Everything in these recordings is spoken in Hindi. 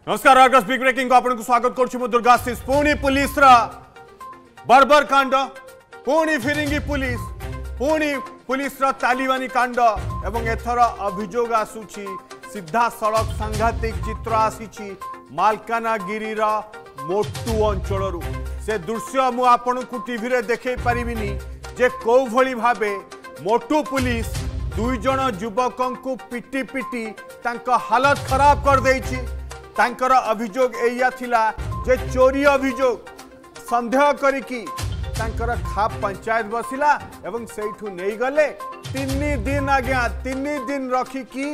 नमस्कार आर्गस बिग ब्रेकिंग को आपको स्वागत करुँ दुर्गाशीष पुणी पुलिस बर्बर कांड पुणी फिरिंगी पुलिस पुणी पुलिस तालिबानी कांड एवं एथर अभियोग आसूची सीधा सड़क सांघातिक चित्र आसी मालकानगिरी मोटू अंचल से दृश्य मु आपन को टीवी रे देखै परिबिनी जे कौ भली भाबे मोटू पुलिस दुई जन युवकों को पिटी पिटी तांका हालत खराब कर देछि। तांकर अभियोग एया थिला जे चोरी अभियोग संदेह करिकी तांकर खाप पंचायत बसिला एवं सेठू नहीं गले 3 दिन आज्ञा 3 दिन रखिकी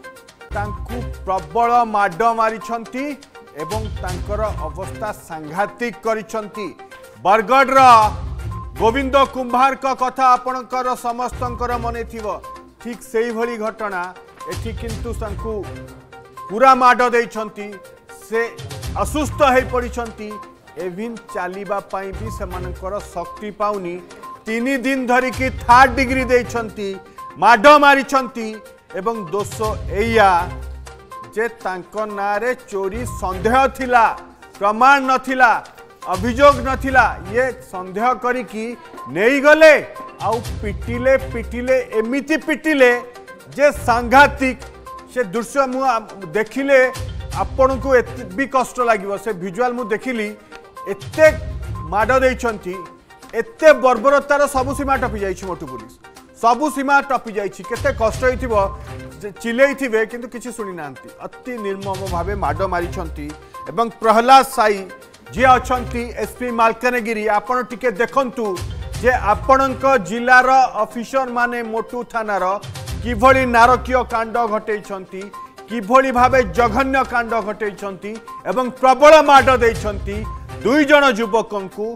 तांकु प्रबल माड मारिछंती एवं तांकर अवस्था सांघातिक करिछंती। बरगढ़ गोविंद कुंभार का कथा आपणकर समस्तंकर मने थिबो ठीक सेही भली घटना एठी किंतु तांकु पूरा माड देइछंती से असुस्थ हो पड़िछंती एविन चलिबा पई भी सेमानकर शक्ति पाउनी 3 दिन धरिकी 3rd डिग्री देइछंती माड मारिछंती एवं दोष एया जे तांको नारे चोरी संदेह थिला प्रमाण नथिला अभियोग नथिला ये संदेह करिकी नहीं गले आउ पिटिले पिटिले एमिति पिटिले जे सांघातिक से दृश्य मु देखिले आपण को भी कष्ट लगे से विजुआल मु देखिली एते माड देइछंती एते बर्बरतार सबु सीमा टपी जाइछि मोटू पुलिस सबु सीमा टपी जाइछि केते कष्ट होइथिबो चिलेइथिबे किंतु किछि सुनि नांती अति निर्मम भावे माड मारिछंती एवं प्रहलाद साई जे अछंती एसपी मालकानगिरी आपण टिके देखंतु जे आपणक जिलार ऑफिसर माने मोटू थानार किभली नारकीय कांड घटेइछंती किभली भावे जघन्य कांड घटेइछंती एवं प्रबल माड देइछंती दुई जन युवकों को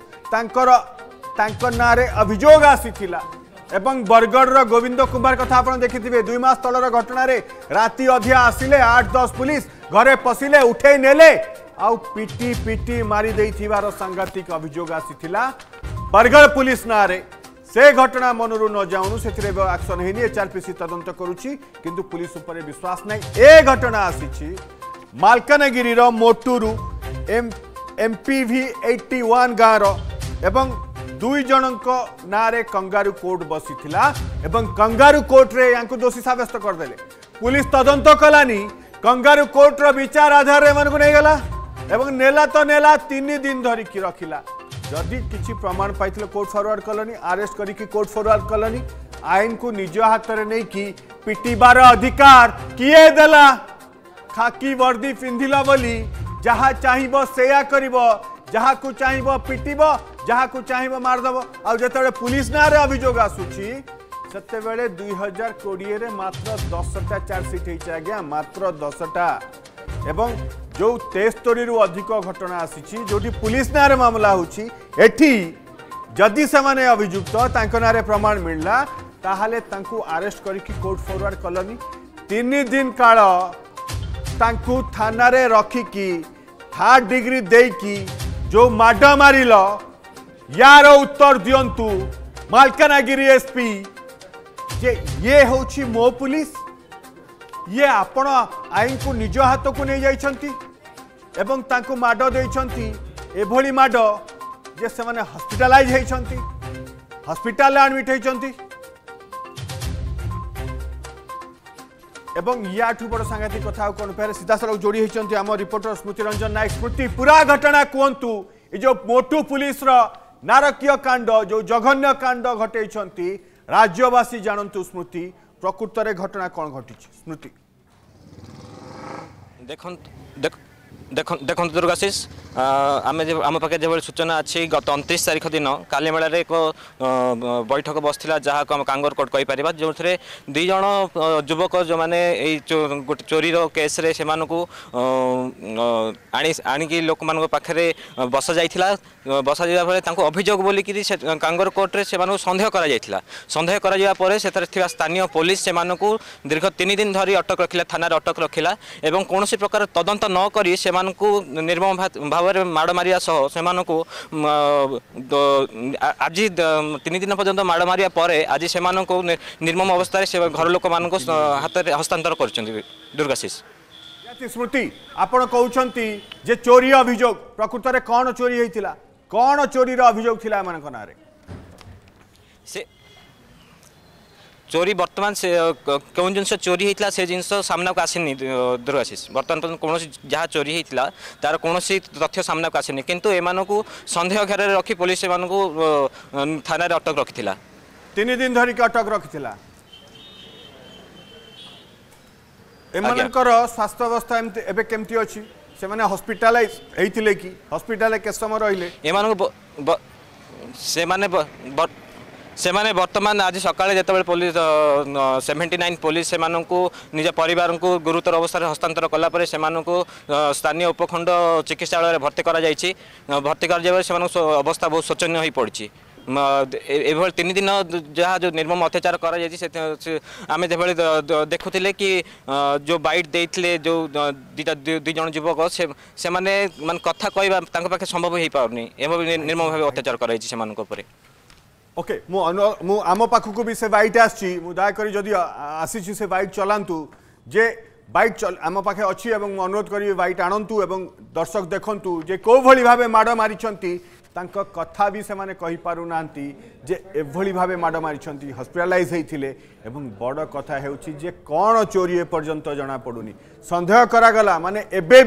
तांकर नारे अभियोग आसीथिला एवं बरगढ़ गोविंद कुमार कथा आपण देखिथिबे 2 मास तलर घटना रे राती अधिया आसिले 8-10 पुलिस घरे पसिले उठे नेले आउ पिटी पिटी मारी देइथिबार सांघातिक अभियोग आसीथिला बरगढ़ पुलिस नारे से घटना मनरू न जाऊनु से एक्शन हेनी एचआरपीसी तदंत करुची किंतु पुलिस ऊपर विश्वास नहीं ए घटना आसी मालकानगिरी मोटूरू एमपीवी 81 गाँव एवं दुई जनक नारे कंगारू कोर्ट बसीथिला एवं कंगारू कोर्ट रे यांको दोषी साब्यस्त करदेले पुलिस तदंत कलानी कंगारू कोर्ट रो विचार आधार रे मन को नहीं गला एवं नेला तो नेला 3 दिन धरिकी रखिला जदि किसी प्रमाण पाइथिले कोर्ट फॉरवर्ड कलनी अरेस्ट करिकी कोर्ट फॉरवर्ड कलनी आईन को निज हाथ में नहीं कि पिटिबार अधिकार किए देला खाकी वर्दी पिंधिला बोली जहाँ चाहिए सेया करिवो जहाँ को चाहिए पिटिबो जहाँ को चाहिए मारदेव आ जो पुलिस नारे अभियोग आसूची सेते बेले 2020 रे मात्र 10टा चार्जसीट होइछ आज्ञा मात्र 10टा एवं जो 73 रु अधिक घटना आसी जोटी पुलिस नारे मामला होची एठी जदि से माने अभियुक्त तांको नारे प्रमाण मिलला ताहाले तांको अरेस्ट करिकी कोर्ट फॉरवर्ड कलनी 3 दिन काल तांको थाना रे रखिकी 3rd डिग्री देकी जो माड मारिल यार उत्तर दियंतु मालकानगिरी एसपी जे ये होची मो पुलिस ये आपण आईन को निज हाथ को नहीं जाइछंती एवं तांको माड देइछंती एभली माड जे से माने हॉस्पिटलाइज हेइछंती हॉस्पिटल एडमिट हेइछंती एवं याठू बड़ सांघातिक कथा कोन फेर सीधा सड़क जोड़ी हेइछंती हम रिपोर्टर स्मृति रंजन नायक। स्मृति पूरा घटना कहंतु ए जो मोटू पुलिस रो नारकीय कांड जो जघन्य कांड घटेइछंती राज्यवासी जानंतु स्मृति प्रकृत रे घटना कौन घटी स्मृति देखो दुर्गाशीष आम पाखे जो सूचना अच्छी गत 29 तारीख दिन कालीमेला एक बैठक बसला जहाँ को कांगोर कोर्ट कहीपर जो थे 2 जन युवक जो मैंने गोटे चोरी केस रे से आणिकी लोक मान पाखे बस जाइला बस जा अभियोग बोलिक कांगोर कोर्ट रे से सन्देह सन्देह कर स्थानीय पुलिस से दीर्घ 3 दिन धरी अटक रखिला थाना अटक रखिला एवं कौन प्रकार तदंत न करी से निर्मम भाव में माड़ मारिया सह से आज 3 दिन पर्यंत माड़ मारिया पर आज से निर्मम अवस्था से घर लोक मान हाथ में हस्तांतर कर दुर्गाशीष नियति स्मृति आपण कहउछंती जे चोरी अभियोग प्रकृत रे कौन चोरी हेतिला कौन चोरी रो अभियोग थिला मन नारे से चोरी वर्तमान से कौन जिनस चोरी होता से जिनस सामना को आसनी दुर्गाशीष बर्तमान पर्यटन कौन जहाँ चोरी होता तार कौन तथ्य सामना को आसनी किंतु एमान को संदेह घेर रखी पुलिस एमान को थाना अटक रखी 3 दिन धरिक अटक रखिथिला एमानकर स्वास्थ्य अवस्था एमते एबे केमती अछि से माने हॉस्पिटलाइज हेतिले कि हॉस्पिटल के समय रहिले एमान को से माने वर्तमान आज सकाळे जेतबेले पुलिस 79 पुलिस से निज परिवार को गुरुतर अवस्था हस्तांतर कला परे से स्थानीय उपखंड चिकित्सालय भर्ती करा जायछि भर्ती कर जेबे से अवस्था बहुत शोचनीय होई पड़छि एभल 3 दिन जहाँ जो निर्मम अत्याचार करें देखुले कि जो बाइट देते जो दी जन युवक से माने कथा कहवा पाखे संभव हो पारनी निर्मम भाव अत्याचार कर ओके मु आम पाखक भी से बाइट आसी दयाकोरी जदि आसी से बाइट चलांतु जे बाइट आम पाखे अच्छी अनुरोध करी बाइट आणंतु एवं दर्शक देखंतु जे को भली भाबे माड़ मारिछंती तांको कथा भी से माने कहि पारु नांती जे एभली भाबे माड़ मारिछंती हॉस्पिटलाइज हेथिले एवं बड़ कथा हेउची जे कोन चोरी ए पर्यंत जणा पडुनी संदेह करा गला माने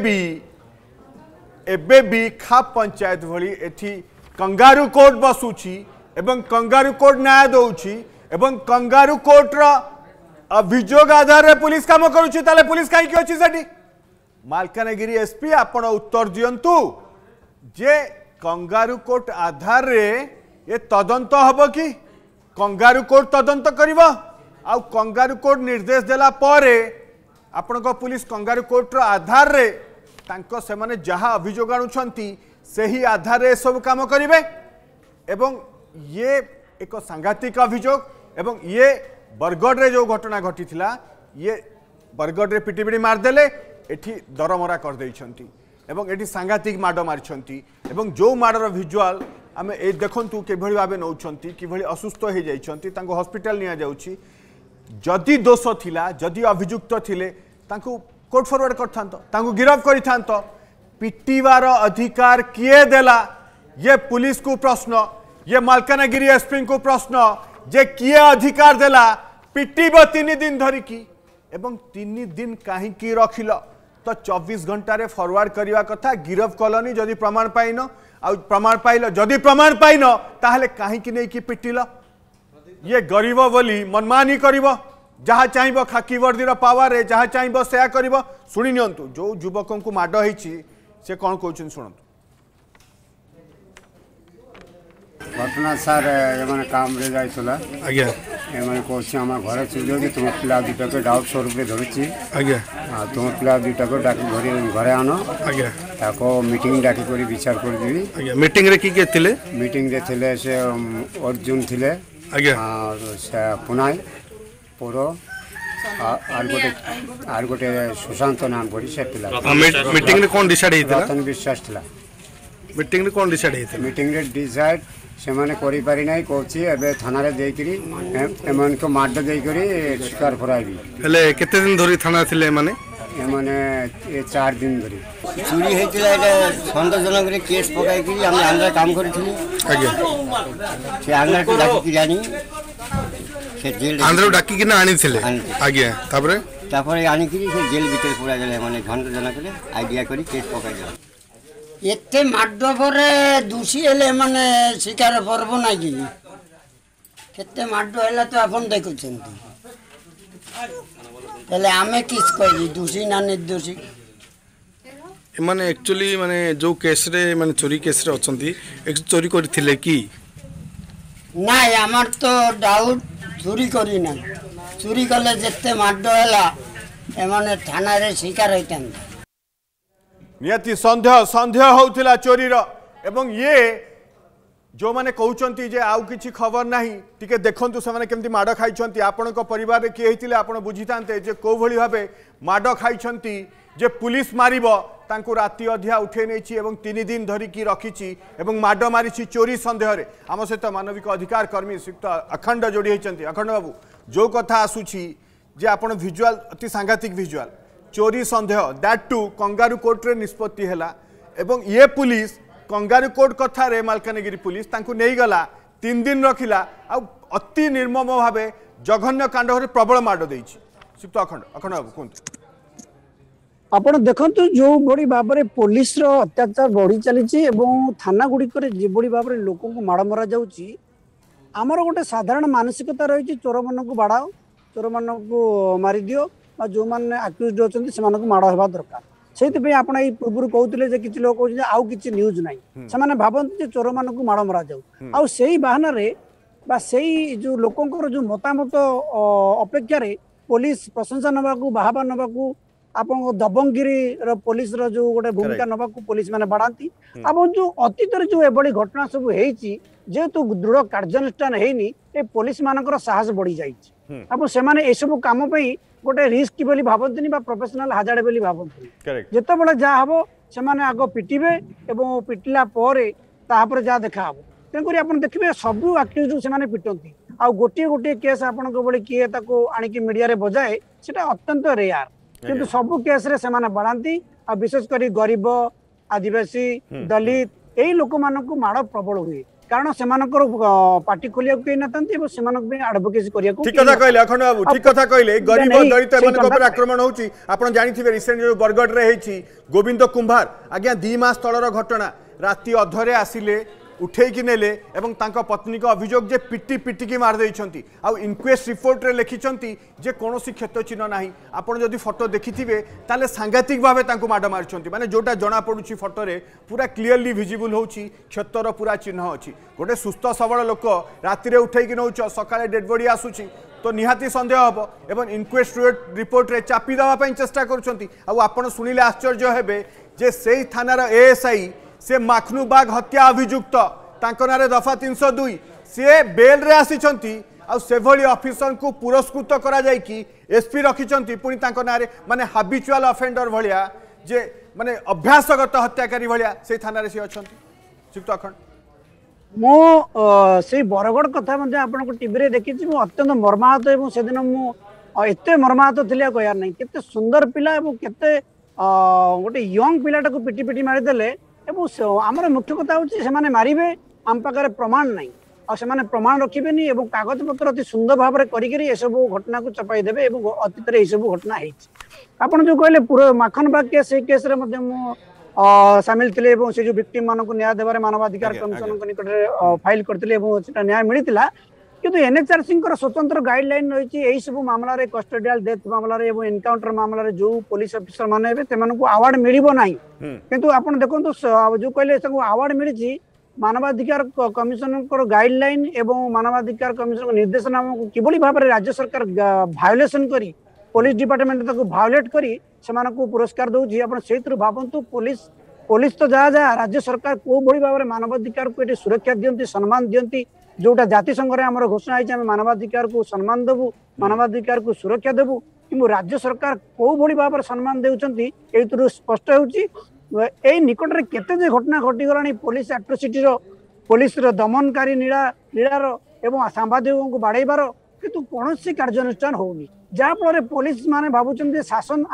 एबे भी खाप पंचायत भली एथि कंगारू कोर्ट बसुची एवं कंगारू कोर्ट न्याय दउची एवं कंगारू कोर्ट रो अभियोग आधार रे पुलिस काम करूची ताले पुलिस काई की अछि सेठी मालकानगिरी एसपी आपण उत्तर दियंतु जे कंगारू कोर्ट आधार रे ये तदंत हबो कि कंगारू कोर्ट तदंत करिवो आ कंगारू कोर्ट निर्देश देला परे आपण को पुलिस कंगारू कोर्ट रो आधार रे तांको से माने जहा अभियोग आणुछंती सेही आधार रे सब काम करिवे एवं ये एक सांघातिक अभियोग एवं ये बरगढ़ रे जो घटना घटी थिला ये बरगढ़ रे पिटिपिटी मारदेले एठी दरमरा कर देइछंती एवं एठी सांघातिक माड मारिछंती एवं जो माडर विजुअल आमे ए देखंतु केभली भाबे नउछंती किभली असुस्थ हे जाइछंती तांको हॉस्पिटल निया जाउची जदि दोष थिला जदि अभियुक्त थिले तांको कोर्ट फॉरवर्ड करथांतो तांको गिरफ्त करिथांतो पिटिवार अधिकार किए देला ये पुलिस को प्रश्न ये मालकानगिरी एसपी को प्रश्न जे किए अधिकार देला पिटिब 3 दिन धरिकी एवं 3 दिन कहीं रखिल तो 24 घंटा रे फॉरवर्ड करवा कथा गिरफ्त कलनी जदि प्रमाण पाइन आ प्रमाण पाइल जदि प्रमाण पाइन ताहले कहीं नहीं कि पिटिल ये गरीब बोली मनमानी करिवो जहाँ चाहब खाकी वर्दी पावर जहाँ चाहब से कर शुणी नियंतु जो युवकों को माड होइछि से कौन कहउछन सुनंतु घटना सार एमाने काम रे जाइतला आज्ञा एमाने कोछि हमर घरे चुलियो कि तुम पिला दुटा के डाउट स्वरूप रे धरिछि आज्ञा आ तुम पिला दुटा को डाकी घरे आनो आज्ञा ताको मीटिंग डाकी करी विचार कर दिबी आज्ञा मीटिंग रे की थिले मीटिंग रे थिले से अर्जुन थिले आज्ञा और से पुनाई पोरो आर गोटे सुशांत नाम पड़ी से पिला मीटिंग रे कोन डिसाइड हेतिला रतन विश्वास थिला मीटिंग रे कोन डिसाइड हेतिला मीटिंग रे डिसाइड से माने करि पारि नै कहछि एबे थाना रे देई करी एमन को माड देई करी शिकार कराइबी हेले केते दिन धरि थाना थिले माने एमने ये 4 दिन धरि चोरी हेतिला एटा संदेहजनक रे केस पकाई करी हम आंध्र काम करथिली आज्ञा से आंध्र को डाकी की जानी से जेल आंध्र डाकी कि ना आनी थिले आज्ञा तापरे आनी करी से जेल भीतर पूरा गेले माने संदेहजनक रे आइडिया करी केस पकाई दिला एते माड परे दूषी हेले माने शिकार परबो ना कि केते माड हैला तो आपन देखुछंती तले आमे किस कहली दूषी ना निर्दोषी माने एक्चुअली माने जो केस रे माने चोरी केस रे अछंती एक चोरी करथिले कि ना हमर तो डाउट चोरी करी ना चोरी कले जत्ते माड हैला ए माने थाना रे शिकार होइतंता नियति संदेह होउथिला चोरी रो एवं ये जो माने कहउचंती जे आउ किछि खबर नाही टिके देखंतु से माने केमती माड खाइछंती आपन को परिवार रे के हेतिले आपन बुझितांते जे को भली भाबे माड खाइछंती जे पुलिस मारिबो तांको राति अधिया उठे नेछि एवं 3 दिन धरि की रखिछि एवं माड मारिछि चोरी संदेह रे आम सहित मानविक अधिकार कर्मी श्रीयुक्त अखंड जोड़ी होइछंती अखंड बाबू जो कथा आसुछि जे आपन विजुअल अति सांघातिक विजुअल चोरी संदेह दैट टू कंगारू कोर्ट रे निष्पत्ति हैला एवं ये पुलिस कंगारू कोर्ट कथा रे मालकानगिरी पुलिस तांकु नहीं गला 3 दिन रखिला आ अति निर्मम भावे जघन्य कांड रे प्रबल माड देछि सिप्त अखंड अखंड बाबू कोंत आपण देखंतु जो बड़ी भाबरे पुलिस रो अत्याचार बढ़ी चली थाना गुड़िक जो भाव लोक को माड़ मरा जाऊँगी आमर गोटे साधारण मानसिकता रही चोर मान को बाड़ाओ चोर मान को मारी दियो जो मैंने आक्यूज अच्छे से माड़ होगा दरकार से आप पूर्व कहते किसी लोग कहते आउ कि न्यूज ना से भावती चोर मान को माड़ मरा जाऊ आ से बहाना से जो लोकंर जो मतामत अपेक्षा पुलिस प्रशंसा नवा बाहबा नवा आप दबंगिरी पुलिस रो जो गोटे भूमिका नवा पुलिस मैंने बढ़ाती अब जो अतीत जो एभली घटना सब जेहेतु दृढ़ कार्यानुष्ठान हैनी ए पुलिस मानकर साहस बढ़ी जाइए अब से सब कम गोटे रिस्क बोली भावती प्रोफेशनल हाजार्ड बोली भावती जिते बड़े जहाँ हम से आग पिटे और पिटिला जहाँ देखा हम तेणुक आप देखिए सबू आक्यूज से पिटती आ गोटे गोटे केस आपण किए आणिकी मीडिया बजाए सेटा अत्यंत रेयर किंतु सबू केस रे सेमाने बढ़ाती आ विशेषकर गरीब आदिवासी दलित यही लोक मान माड़ प्रबल हुए कारण से पार्टी खोलिया कहीं ना आडभोकेसी करिया ठीक कथा कहले अखंड बाबू ठीक कथा कहले गरीब दलित एमानक ऊपर आक्रमण होची आपण जानिथिबे रिसेंट जो बरगढ़ रे हेची गोविंद कुंभार आज्ञा 2 मास तळर घटना राति अधरे आसिले उठेकी नेले एवं तांका पत्नी को अभियोग जे पिटी पिटी की मार देइछंती आ इनक्वेस्ट रिपोर्ट रे लिखिछंती जे कोनोसी क्षत चिन्ह नाही आपण जदि फोटो देखिथिबे ताले सांघातिक भावे तांको माड मारछंती माने जोटा जणा पडुची फोटो रे पूरा क्लियरली विजिबल होची क्षतर पूरा चिन्ह अछि गोटे सुस्थ सबल लोक राति रे उठेकी नउछ सकाळे डेड बॉडी आसुची तो निहाती संदेह हम एवं इनक्वेस्ट रिपोर्ट रे चापी देवा पई चेष्टा करूछंती आ आपण सुनिले आश्चर्य हेबे जे सेही थानार एएसआई से माखनुबाग हत्या अभियुक्त तांको नारे दफा 302 से बेल रे आसीचंती आ सेभली ऑफिसर को पुरस्कृत करा जाय कि एसपी रखिचंती पुनी तांको नारे माने हाबिचुअल ऑफेंडर भलिया जे माने अभ्यासगत हत्याकारी भलिया से थाना रे से अछंती सिप्त अखंड मो से बरगढ़ कथा मध्ये आपन को टीवी रे देखिछि मो अत्यंत मर्माहत एवं से दिन मो एते मर्माहत थिले कहयार नै केते सुंदर पिला एवं केते गोटे यंग पिलाटा को पिटी पिटी मारी देले एवं आमर मुख्य कथा होची से माने मारिबे आम पाखे प्रमाण ना आ से प्रमाण रखिबेनी एवं कागज पत्र अति सुंदर भाव में करी सब घटना को चपाई देबे एवं अतीत रे सब घटना आपन जो कहले पूरा माखनबाग केस से केस रे मध्ये मो सामिल थिले एवं से जो विक्टिम मान को न्याय देबारे मानवाधिकार कमिशन को निकट रे फाइल करथिले एवं सेटा न्याय मिलितिला किंतु एनएचआरसी स्वतंत्र गाइडलाइन रही यही सब मामला रे कस्टोडियल डेथ मामला रे एवं एनकाउंटर मामला रे जो पुलिस ऑफिसर माने हेबे तेमानकु अवार्ड मिलिबो नाही किंतु आपण देखंतु जो कहले सको अवार्ड मिलिछि मानवाधिकार कमिशन गाइडलाइन एवं मानवाधिकार कमिशन निर्देशनामा को किभली भाव में राज्य सरकार भायोलेसन करी पुलिस डिपार्टमेंट ताको भायोलेट करी सेमानकु पुरस्कार दउछि आपण सेथरु भाबंतु पुलिस तो जहाँ जहाँ राज्य सरकार को भली भाव में मानवाधिकार को ये सुरक्षा दियंती सम्मान दियंती जोटा जातिसंघ रे हमर घोषणा है आम मानवाधिकार को सम्मान देबू मानवाधिकार को सुरक्षा देबू कि राज्य सरकार को भली भाव में सम्मान देउछंती एथरु स्पष्ट होउछि ए निकट रे केते जे घटना घटी गलानी पुलिस एट्रोसिटी रो पुलिस रो दमनकारी लीलार एवं सांबादिकों को बाड़ेबार किंतु कौनसी कार्यानुष्ठान होनी जहाँ फल पुलिस माने भावुचंती जे शासन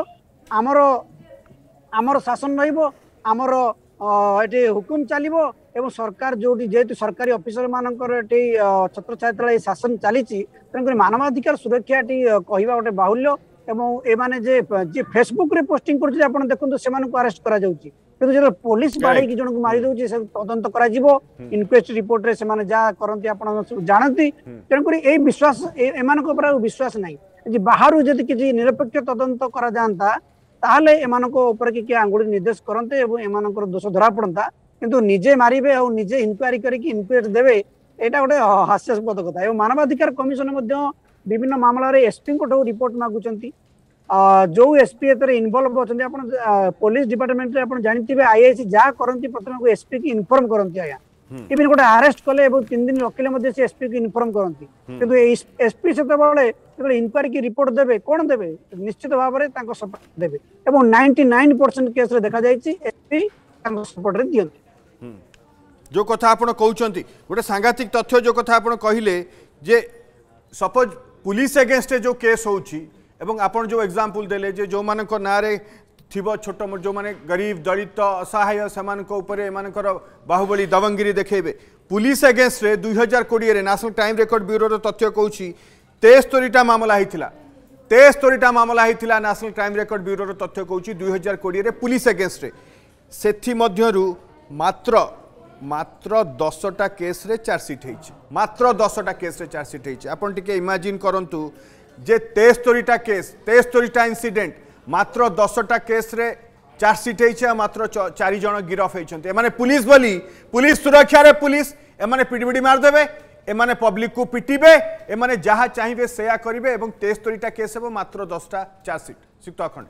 आमर शासन रहिबो आमर एटी हुकुम चलिबो एवं सरकार जो जेहेतु सरकारी ऑफिसर मानकर एटी छत्र छात्रालय शासन चली तेणुक मानवाधिकार सुरक्षा एटी कहवा गोटे बाहुल्य एवं ए माने जे फेसबुक रे पोस्टिंग करछि आपण देखंतु सेमान को अरेस्ट करा जाउछि किंतु जे पुलिस बाडे की जन को मारी दउछि से तदंत करा जिवो इनक्वेस्ट रिपोर्ट रे सेमान जा करंती आपण जानती तेणुक ए विश्वास एमान को ऊपर विश्वास नाही जे बाहरु जदि किछि निरपेक्ष तदंत करा जानता ताहले एमान को ऊपर के आंगुली निर्देश करते एवं एमान को दोष धरा पड़ता किंतु निजे मारिबे और निजे इनक्वारी करके इनक्वेस्ट देबे एटा गोटे हास्यास्पद कथा एवं मानवाधिकार कमिशन मध्य विभिन्न मामला रे एसपी को रिपोर्ट मागुचंती जो एसपी एतरे इन्वॉल्व होचंती आपण पुलिस डिपार्टमेंट रे आपण जानिथिबे आईआईसी जा करंती प्रथम को एसपी की इन्फॉर्म करंती आया इवन गोटे अरेस्ट कले एवं 3 दिन रखिले मध्ये से एसपी की इन्फॉर्म करंती किंतु एसपी सेते बळे इनक्वारी की रिपोर्ट देबे कोन देबे निश्चित भाव रे तांको सपोर्ट देबे एवं 99% केस रे देखा जायछि एसपी तांको सपोर्ट रे दियंती जो कथा आपण कहउचंती गोटे सांघातिक तथ्य जो कथा आपण कहिले जे सपोज पुलिस अगेंस्ट जो केस होउची एवं आपण जो एग्जांपल देले जे जो मानक नारे थिबो छोट मोट जो माने गरीब दलित असहाय सेमानक उपरे एमानकर बाहुबली दबंगिरी देखेबे पुलिस अगेंस्ट रे 2020 रे नेशनल क्राइम रिकॉर्ड ब्यूरो रो तथ्य कहूची 73टा मामला हिथिला 73टा मामला हिथिला नेशनल क्राइम रिकॉर्ड ब्यूरो रो तथ्य कहूची 2020 रे पुलिस अगेंस्ट रे सेथि मध्यरु मात्र 10टा केस रे चार्जशीट हेछि मात्र 10टा केस रे चार्जशीट हेछि आपण टिके इमेजिन करंतु जे 73टा केस 73टा इंसिडेंट मात्र 10टा केस रे चार्जशीट हेछि मात्र 4 जण गिरफ हेछन्ते माने पुलिस बोली पुलिस सुरक्षा रे पुलिस एमाने पिडिबिडी मार देबे एमाने पब्लिक को पिटिबे एमाने जहा चाहिबे सेया करिवे एवं 73टा केस हेबो मात्र 10टा चार्जशीट सिक्त अखंड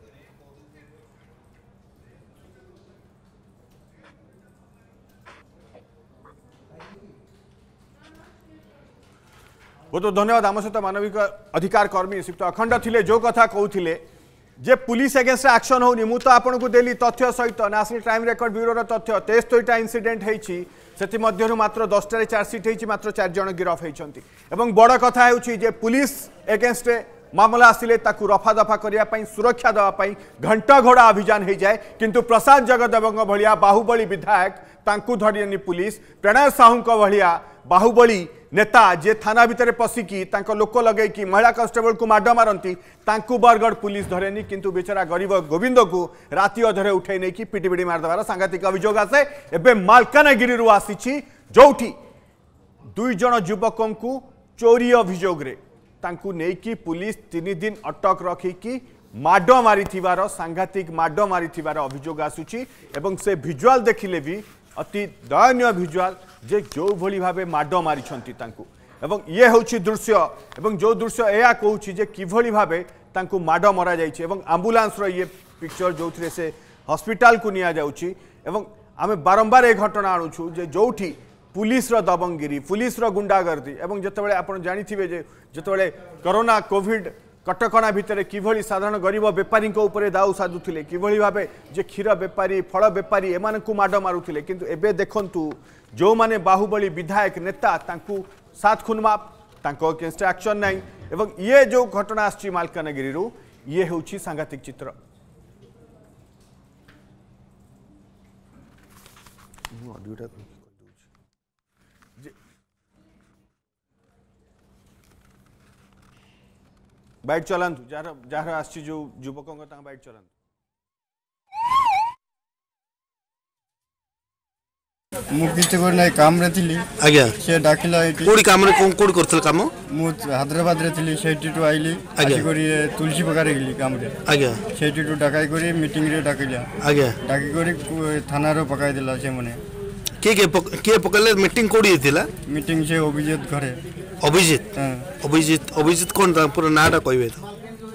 बहुत बहुत धन्यवाद आम सहित मानविक अधिकार कर्मी श्रीयुक्त अखंड थिले जो कथा कहूथिले जे पुलिस अगेंस्ट एक्शन होनी मु तो आपन को देली तथ्य सहित नेशनल क्राइम रिकॉर्ड ब्यूरो रो तथ्य 73टा इंसिडेंट हेछि सेति मध्यरु मात्र 10टा रे चार्जशीट हेछि मात्र 4 जण गिरफ हेछंती एवं बड़ कथा हेउछि जे पुलिस अगेंस्ट मामला आसिले ताकू रफा दफा करिया पई सुरक्षा देवा पई घंटा घोड़ा अभियान हो जाए किंतु प्रसाद जगदेवंग भलिया बाहुबली विधायक तांकू धरियनी पुलिस प्रणय साहू भलिया बाहुबली नेता जे थाना भितर पशिकी लोक लगे कि महिला कांस्टेबल को माड मारती तांकू बरगढ़ पुलिस धरेनी किंतु बेचारा गरीब गोविंद को राति अधरे उठे नहीं कि पिटिपिटी मारदेवार सांघातिक अभियोग आसे एवं मालकानगिरी आसी जोठी 2 जण युवकों को चोरी अभियोग रे तांकू नेकी पुलिस 3 दिन अटक रखिकी माड मारी सांघातिक माड मारी अभियोग आसुची एवं से भिजुआल देखिले भी अति दयनीय भिजुआल जे जो भली भावे माड मारी एवं ये हूँ दृश्य एवं जो दृश्य यह कहूँ जे किभली भावे तांकू माड मरा जाइए एवं आंबुलांस ये पिक्चर जो थे से हॉस्पिटल को निया जाउची एवं आमे बारंबार ए घटना आणुछु जे जोठी पुलिस रो दबंगिरी पुलिस रो गुंडागर्दी एवं जतबेले आपण जानिथिबे जे जतबेले कोरोना कोविड कटकणा भितर किभली साधारण गरीब बेपारी उपरे दाऊ साधुले किभली भावे जे क्षीर बेपारी फल बेपारी एमानकु माड मारुथिले किंतु एबे देखंतु जो माने बाहुबली विधायक नेता तांकू सात खून माप तांको अगेंस्ट एक्शन नहीं एवं ये जो घटना आछि मालकानगिरी रो ये होछि सांघातिक चित्र बाइट चलांतु जार आछि जो युवकों का बाइट चलांतु मु किछ कर नै काम रे थिली आज्ञा से डाकिला एटी कोडी काम रे कोड करथल काम मु हैदराबाद रे थिली सेठी टू आइली आजि करी तुलसी पकारे गेली काम रे आज्ञा सेठी टू डाकाई करी मीटिंग रे डाकिला आज्ञा डाकी करी थाना रो पकाई दिला से मने के पकले मीटिंग कोडी थिला मीटिंग से अभिजित घरे अभिजित कोन ता पूरा नाटा कहबे तो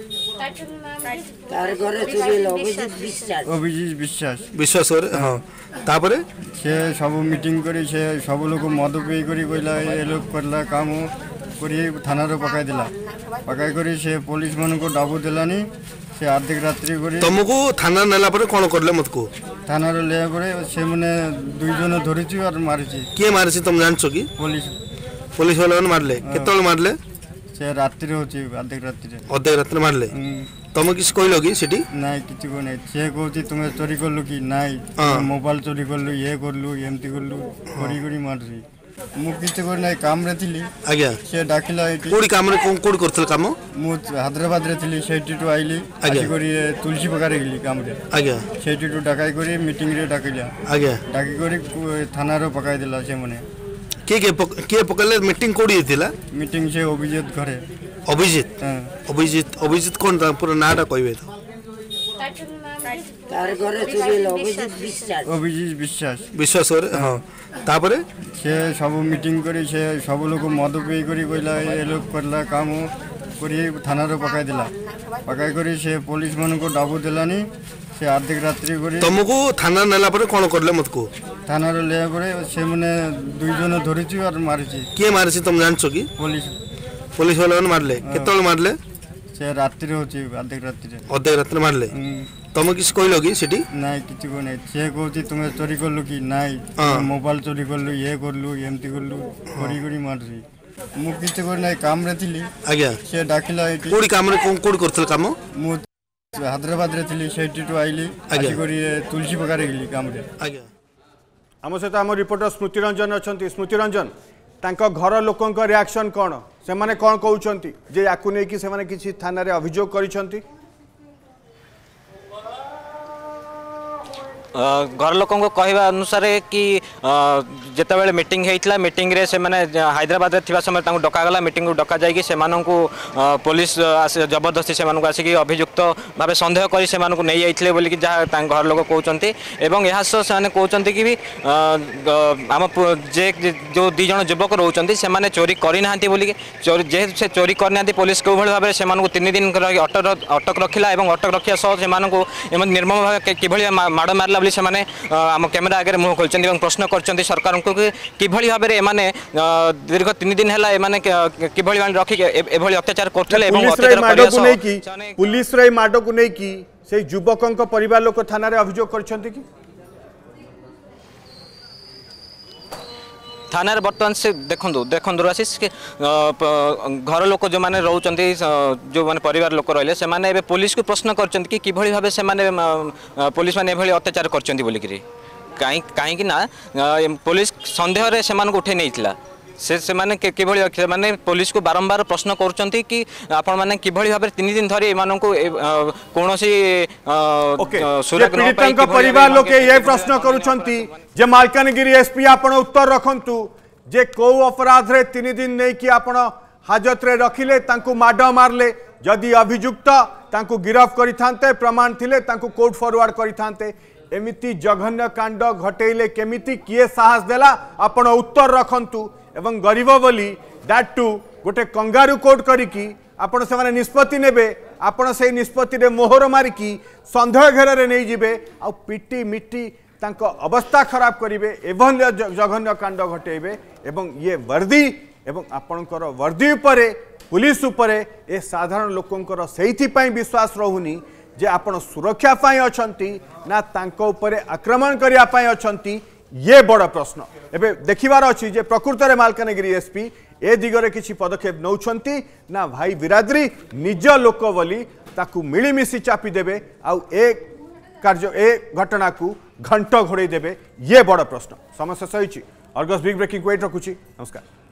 तार घरे चुरी अभिजित विश्वास और हां तापरे से सब मीटिंग करी से सब लोग मद पे करी कहला ए लोग करला काम करी थाना रो पकाई दिला पकाई करी से पुलिस मन को डाबू दिलानी से आर्थिक रात्रि करी तुमको थाना नेला पर कोन करले मत को थाना रो ले परे से मने 2 जन धरिची और मारिची के मारिची तुम जानछो की पुलिस वाले मारले केतल मारले से रात्रि होची आर्थिक रात्रि मारले तुम किस कहलो कि सेठी नाइ किछ को नै से कहूची तुमे चोरी करलु कि नाइ मोबाइल चोरी करलु ये करलु एमती करलु करी करी मारसी मु किछ कर नै काम रे थिली आज्ञा से डाकिला एटी कोडी काम रे कोड करथल काम मु हैदराबाद रे थिली सेठी टू आइली आजि करी तुलसी पकारे गेली काम रे आज्ञा सेठी टू डाकाई करी मीटिंग रे डाकिला आज्ञा डाकी करी थाना रो पकाई दिला से मने के पकले मीटिंग कोडी थिला मीटिंग से अभिजित घरे अभिजित कोन ता पूरा नाटा कहबे तो तार घरे चुरी अभिजित विश्वास और हां तापरे से सब मीटिंग करी से सब लोग मद पे करी कहला ए लोग करला काम करी थाना रो पकाई दिला पकाई करी से पुलिस मन को डाबू दिलानी से आर्थिक रात्रि करी तुमको थाना नेला पर कोन करले मत को थाना रो ले परे से मने 2 जन धरिची और मारिची के मारिची तुम जानछो की पुलिस वाले मारले केतल मारले से रात्रि होची आर्थिक रात्रि मारले तुम किस कहलो कि सेठी नाइ किछ को नै से कहूची तुमे चोरी करलु कि नाइ मोबाइल चोरी करलु ये करलु एमती करलु करी करी मारसी ମୁଁ କିଛି କରି ନାହିଁ କାମରେ ଥିଲି ଆଜ୍ଞା ସେ ଡାକିଲା ଏଠି କୋଉଠି କାମରେ କୋଉଠି କରୁଥିଲେ କାମ ମୁଁ ହାଇଦ୍ରାବାଦରେ ଥିଲି ସେଇଠିଠୁ ଆଇଲି ଆସିକରି ତୁଳସୀ ପକାରେ ଗଲି କାମରେ ଆଜ୍ଞା आम सहित आम रिपोर्टर स्मृति रंजन अच्छा स्मृति रंजन तांको घर लोकों का रिएक्शन कौन से माने कौन कहउछंती जे याकु नै कि से माने किछि थाना रे अभियोग करिसंती घर लोक कहवा अनुसार कि जिते बड़े मीटिंग होता मीटिंग रे से माने हैदराबाद थी समय डकागला मीटिंग को डका जाकि से पुलिस जबरदस्ती से आसिक अभियुक्त भाव सन्देह कर नहीं जाइए बोलिक जहाँ घर लोक कहते हैं यह से कहते कि भी आम जे जो दीज युवक रोचे से चोरी करना बोलिक जेहेतु से चोरी करना पुलिस कौ भाव से 3 दिन अटक रखिला अटक रखा सह से निर्मम भाव कि माड़ मारला से आम कैमेरा आगे मुह खोल प्रश्न कर सरकार को कि भाव में दीर्घ 3 दिन है कि रखिक अत्याचार करते पुलिस माड़ को लेकिन से युवकों परिवार लोक थाना अभियोग कर थाना बर्तमान से देखु आशीष घर लोक जो मैंने रोचान जो मैंने परिवार लोक रही से पुलिस को प्रश्न कर भाव से पुलिस मैंने अत्याचार कर कहीं ना पुलिस सन्देह से उठे नहीं से माने पुलिस को बारंबार प्रश्न करुँच कि आपण मैंने कि भाव 3 दिन धरी कौन परिवार लोक ये प्रश्न करुँच जे मालकानगिरी एसपी आपण उत्तर रखंतु जे को अपराध रे 3 दिन नहीं कि आपण हाजत रे रखिले तांकु माड मारले जदि अभियुक्त तांकु गिरफ करिथांते प्रमाण थिले तांकु कोर्ट फॉरवर्ड करिथांते एमिति जघन्य कांड घटेले केमिति किए साहस देला आपण उत्तर रखंतु एवं गरीब बोली दैट टू गोटे कंगारू कोर्ट करिकी आपण से निष्पत्ति नेबे आपण से निष्पत्ति रे मोहर मारिकी संदेह घेर रे नहीं जिबे आ पिटी मिट्टी तांको अवस्था खराब करिवे एवं जघन्य कांड घटेबे एवं ये वर्दी एवं आपणकर वर्दी उपरे पुलिस उपरे ए साधारण लोकंकर सेहिथि पई विश्वास रहुनी जे आपण सुरक्षा पाई अछंती ना तांको उपरे आक्रमण करिया पाई अछंती ये बड़ प्रश्न एबे देखिबार अछि जे प्रकृत रे मालकानगिरी एसपी ए दिगरे किछि पदक्षेप नौछंती ना भाई बिरादरी निज लोक बोली ताकू मिलीमिशी चापी देबे आउ ए कार्य ए घटना को घंट घोड़े देबे ये बड़ प्रश्न समस्या सही अर्गस बिग ब्रेकिंग वेट रखुछि नमस्कार।